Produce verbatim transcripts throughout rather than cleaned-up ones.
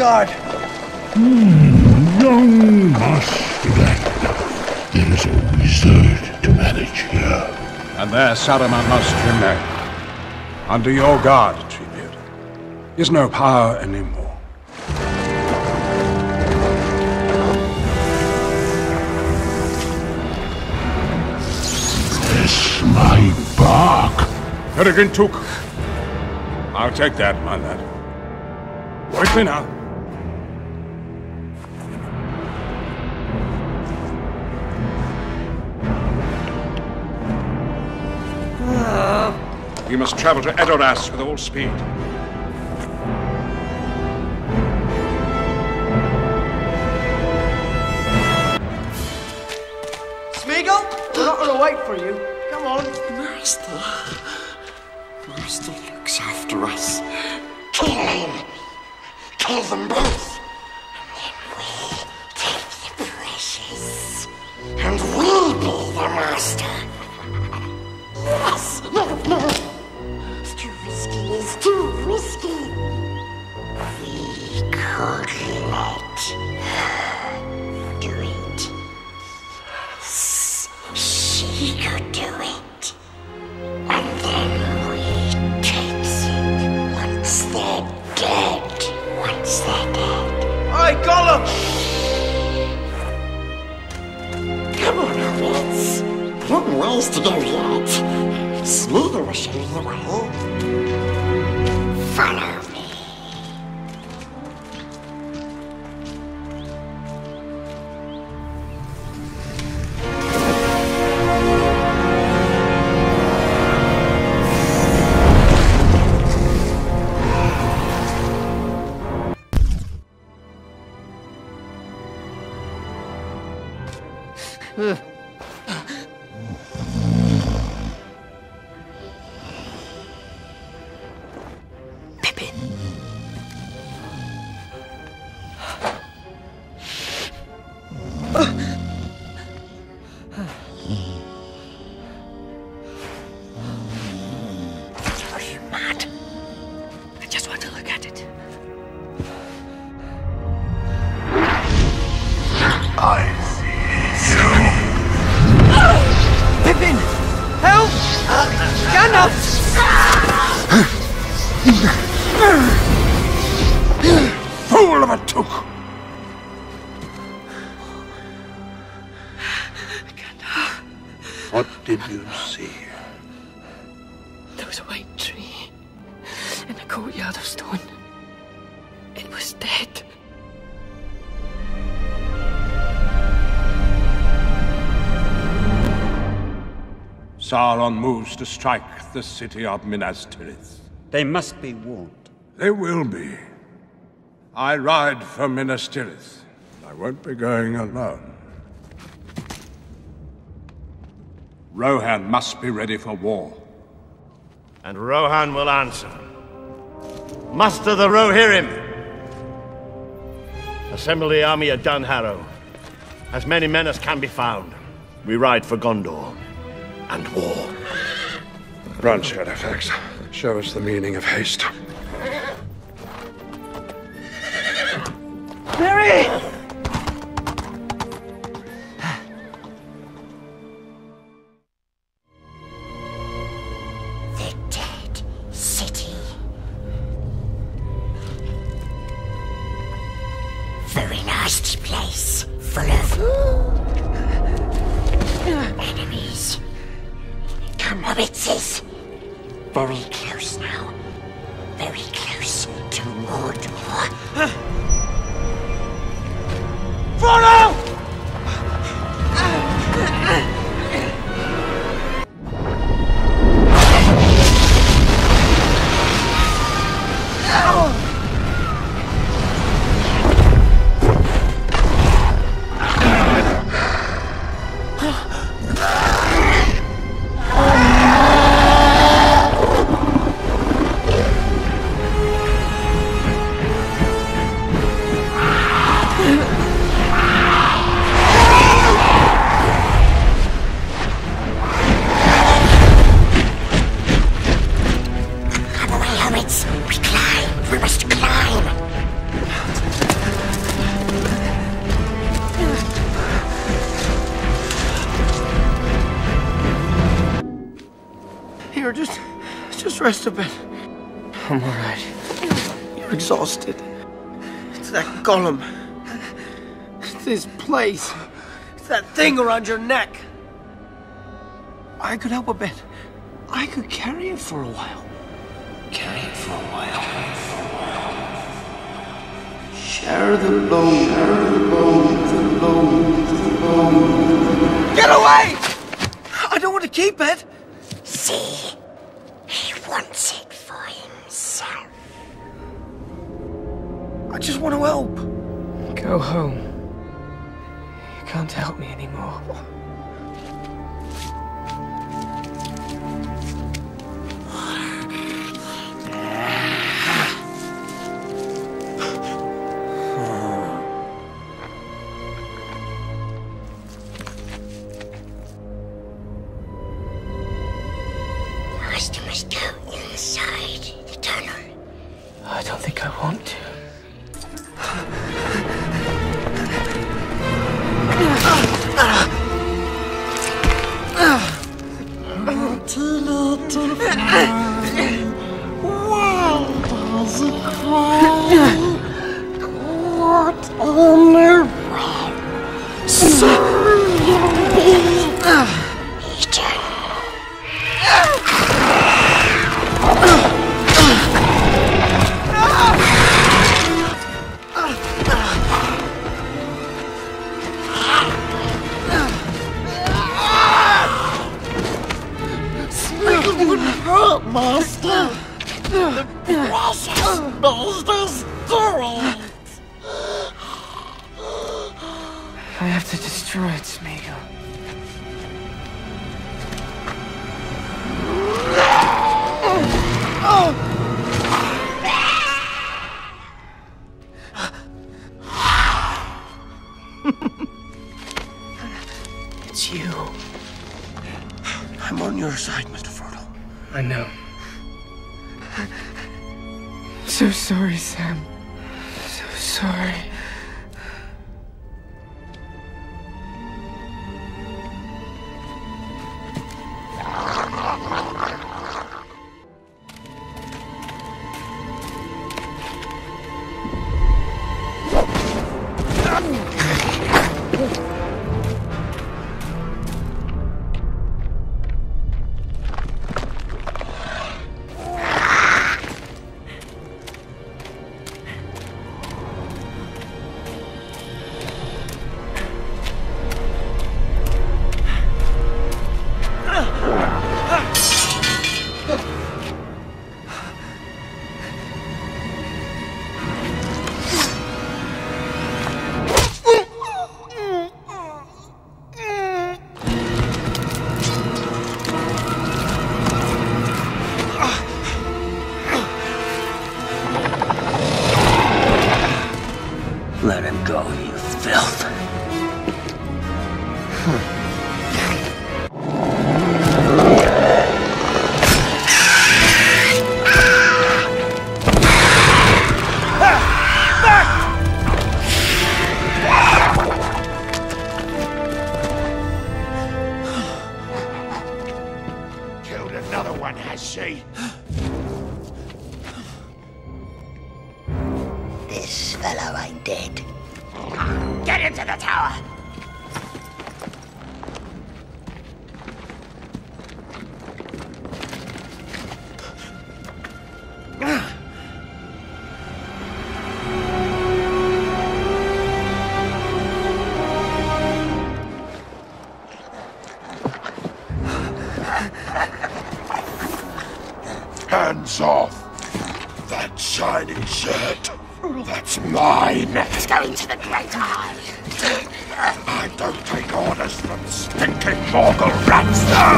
guard! Hmm, young master, there is a wizard to manage here. And there Saruman must remain. Under your guard, Treebeard. Is no power anymore. Bless my bark. Peregrine Took. I'll take that, my lad. Quickly now. We must travel to Edoras with all speed. Smeagol, we're not going to wait for you. Come on. Master. Master looks after us. Kill him. Kill them both. And then we take the precious. And we'll be the master. Yes. No, no. It's too risky. It's too risky. We could let her do it. She could do it. And then we takes it. Once they're dead. Once they're dead. Aye, Gollum! Come on, hobbits. Long ways to go yet. Smeagol will show you the way. Follow me. Pippin. Are you mad? I just want to look at it. I see you. Pippin! Help! Gandalf! Fool of a Took! What did you see? There was a white tree in a courtyard of stone. It was dead. Sauron moves to strike the city of Minas Tirith. They must be warned. They will be. I ride for Minas Tirith. I won't be going alone. Rohan must be ready for war. And Rohan will answer. Muster the Rohirrim! Assemble the army at Dunharrow. As many men as can be found. We ride for Gondor. And war. Run, Shadowfax. Show us the meaning of haste. Mary! The dead city. Very nasty place. Full of enemies. Come, hobbitses. Very close now. Very close to Mordor. Frodo! Just rest a bit. I'm alright. You're exhausted. It's that golem. It's this place. It's that thing around your neck. I could help a bit. I could carry it for a while. Carry it for a while. Share the load, share the load, the load, the load. Get away! I don't want to keep it. See, he wants it for himself. I just want to help. Go home. You can't help me anymore. First you must go inside the tunnel. I don't think I want to. Too late to fly. Why does it cry? What on earth? So you'll be eaten. It wouldn't hurt, Master. The precious Master's doing. I have to destroy it, Smeagol. It's you. I'm on your side, Mister Frodo. I know. So sorry, Sam. So sorry. Let him go, you filth. Killed another one, has she? This fellow ain't dead. Get into the tower! Hands off! That shiny shirt! That's mine! Let's go into the Great Eye. I don't take orders from stinking Morgul rats!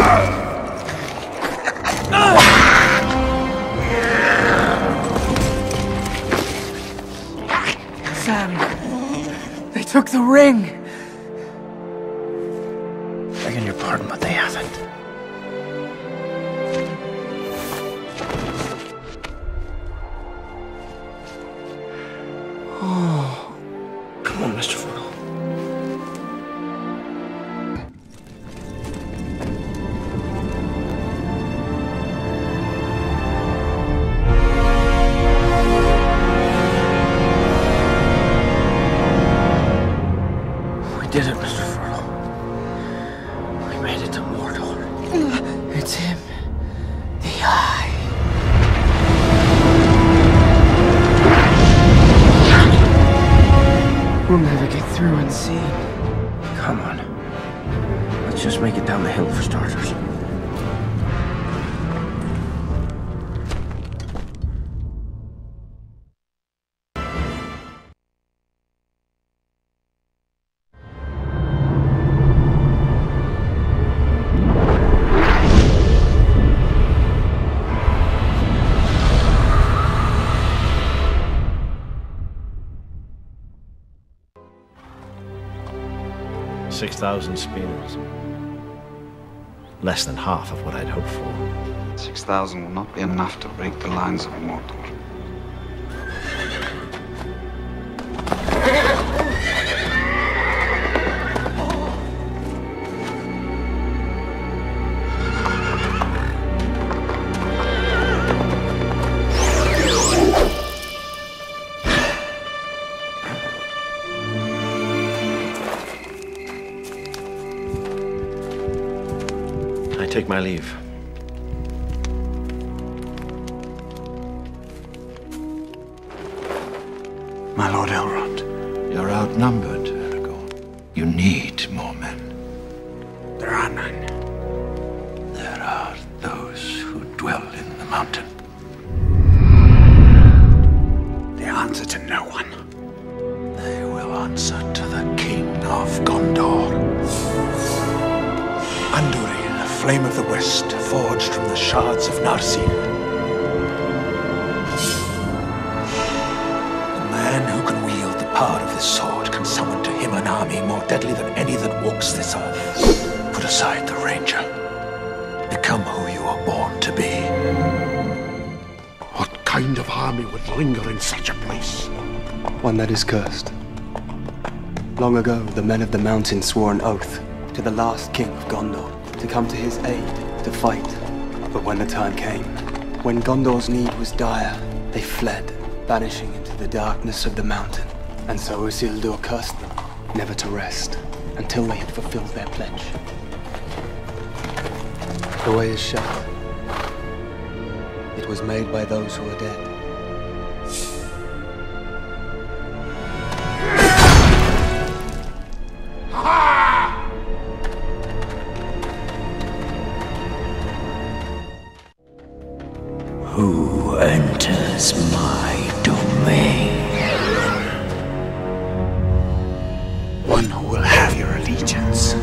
Sam, they took the ring. Begging your pardon, but they haven't. Oh, come on, Mister Frodo. It's him. The Eye. We'll never get through unseen. Come on. Let's just make it down the hill for starters. Six thousand spears. Less than half of what I'd hoped for. Six thousand will not be enough to break the lines of Mordor. I take my leave. My Lord Elrond. You're outnumbered, Aragorn. You need more men. There are none. There are those who dwell in the mountain. They answer to no one. They will answer to the King of Gondor. Andúril, the flame of the West, forged from the shards of Narsil. The man who can wield the power of this sword can summon to him an army more deadly than any that walks this earth. Put aside the ranger. Become who you are born to be. What kind of army would linger in such a place? One that is cursed. Long ago, the men of the mountain swore an oath to the last king of Gondor to come to his aid, to fight. But when the time came, when Gondor's need was dire, they fled, vanishing into the darkness of the mountain. And so Isildur cursed them, never to rest, until they had fulfilled their pledge. The way is shut. It was made by those who are dead. Who enters my domain? One who will have your allegiance.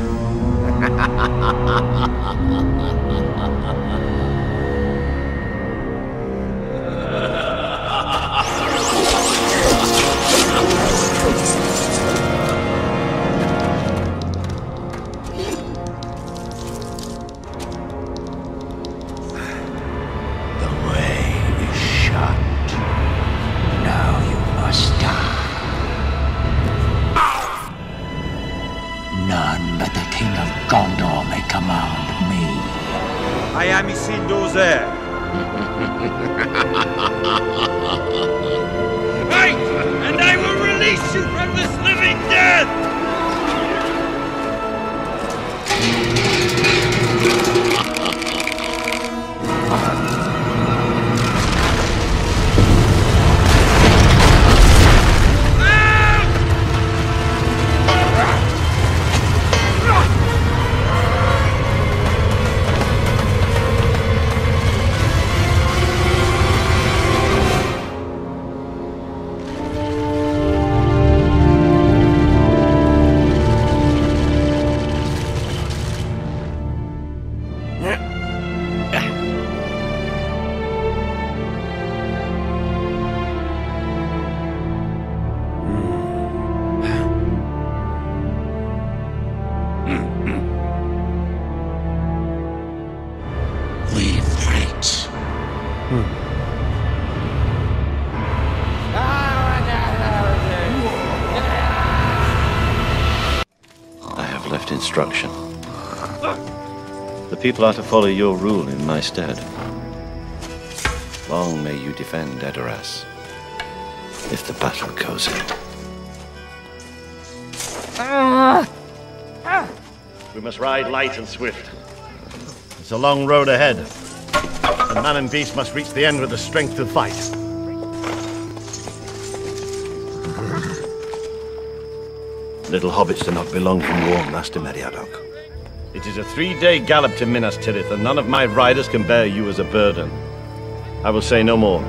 None but the King of Gondor may command me. I am Isildur's heir. Right! And I will release you from this living death! I have left instruction. The people are to follow your rule in my stead. Long may you defend Edoras, if the battle goes in. We must ride light and swift. It's a long road ahead. And man and beast must reach the end with the strength to fight. Little hobbits do not belong from war, Master Meriadoc. It is a three-day gallop to Minas Tirith, and none of my riders can bear you as a burden. I will say no more.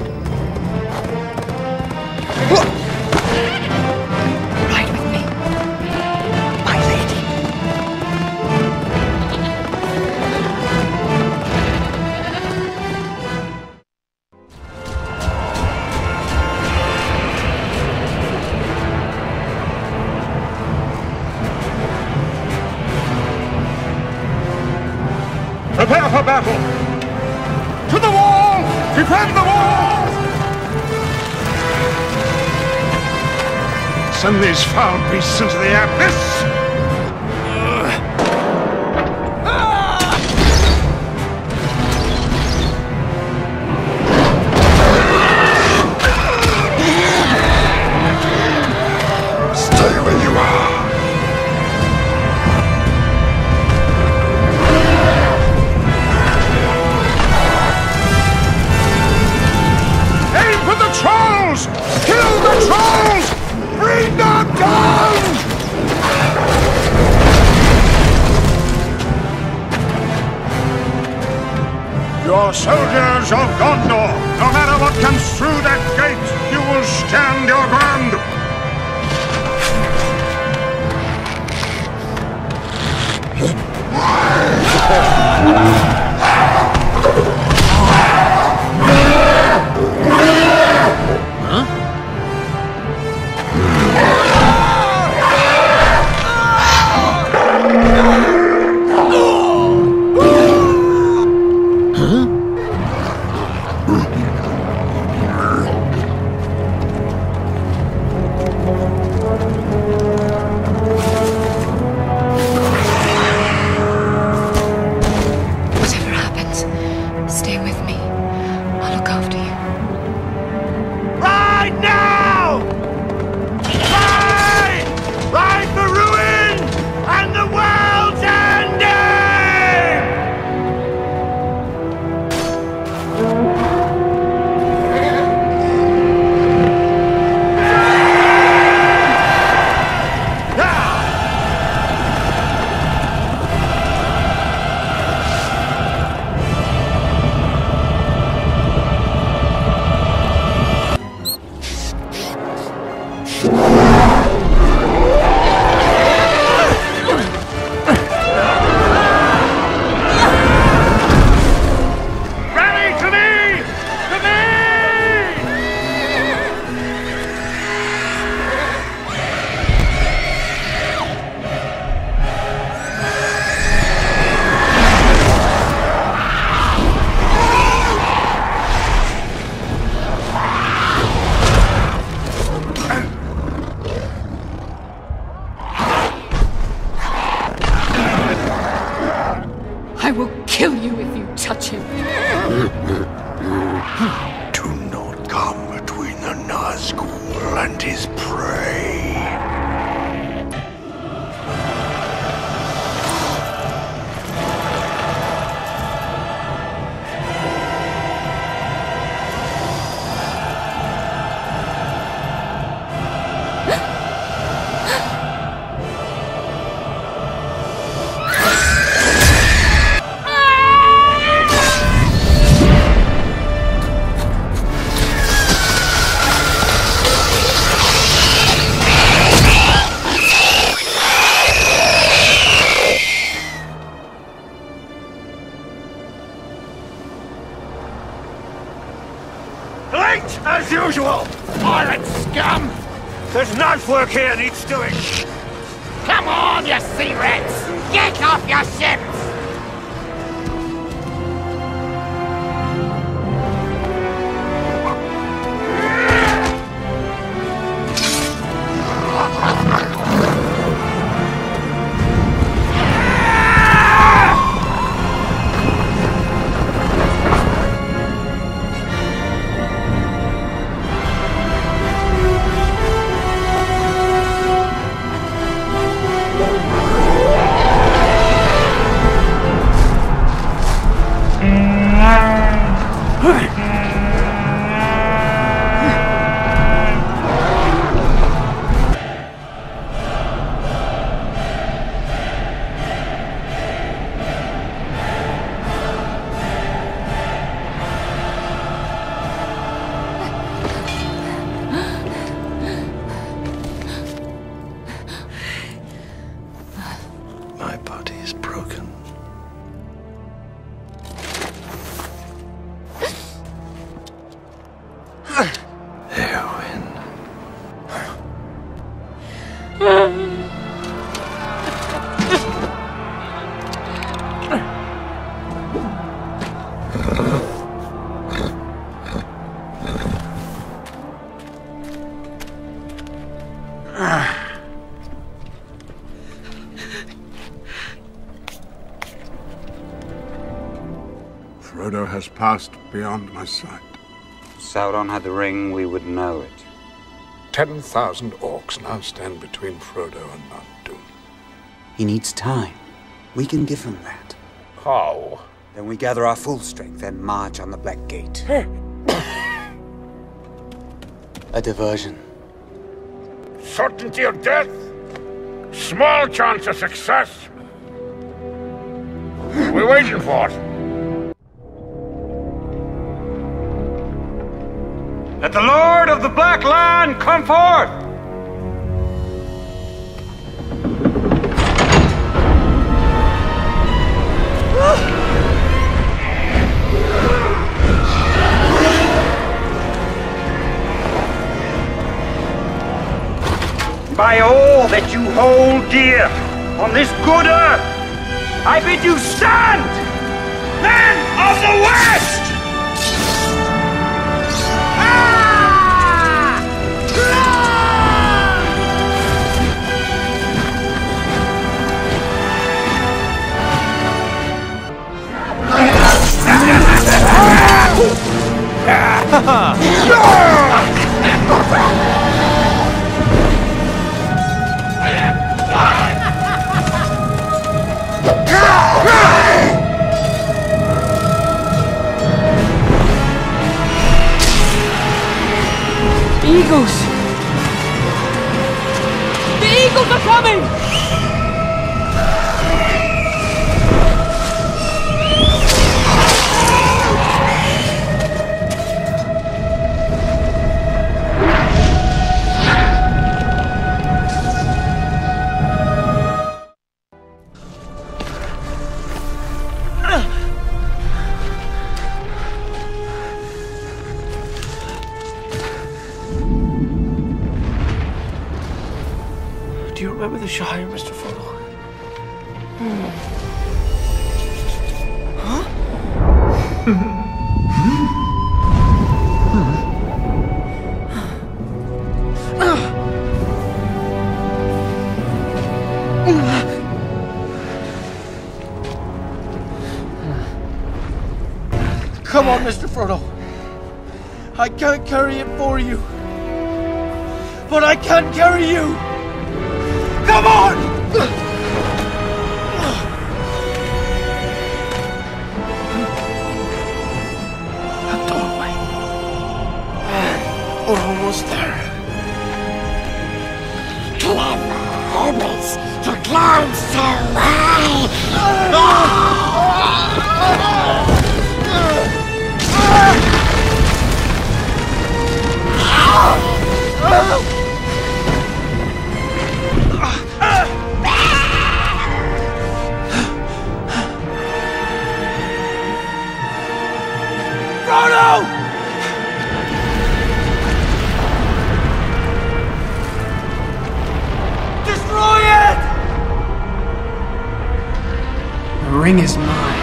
Ride with me, my lady. Prepare for battle! To the wall! Defend the wall! Send these foul beasts into the abyss! Stay where you are. Trolls! Kill the trolls! Bring them down! You're soldiers of Gondor. No matter what comes through that gate, you will stand your ground. I will kill you if you touch him. Do not come between the Nazgul and his prey. As usual! Pirate scum! There's knife work here needs doing! Come on, you sea rats! Get off your ships! reality is broken. Eowyn. Frodo has passed beyond my sight. If Sauron had the ring, we would know it. Ten thousand orcs now stand between Frodo and Mount Doom. He needs time. We can give him that. How? Then we gather our full strength and march on the Black Gate. A diversion. Certainty of death? Small chance of success. We're waiting for it. Let the Lord of the Black Land come forth! By all that you hold dear on this good earth, I bid you stand, men of the West! Eagles! The eagles are coming! Do you remember the Shire, Mister Frodo? Hmm. Huh? Come on, Mister Frodo. I can't carry it for you. But I can carry you! Come on! A doorway. We're almost there. Clever hobbits to climb so high. Frodo! Destroy it! The ring is mine.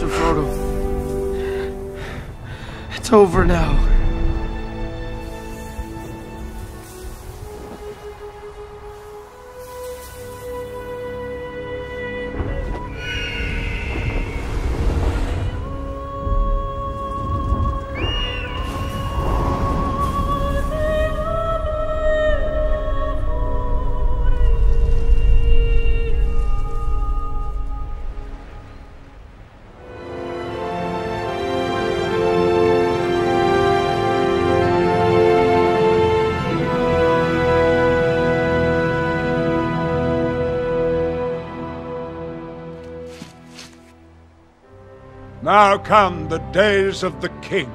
Master Frodo. It's over now. Now come the days of the king.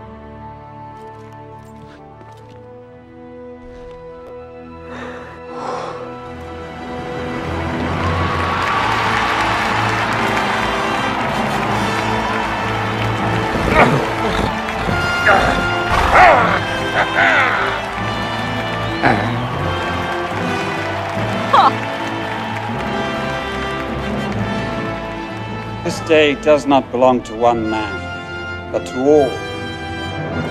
This day does not belong to one man, but to all.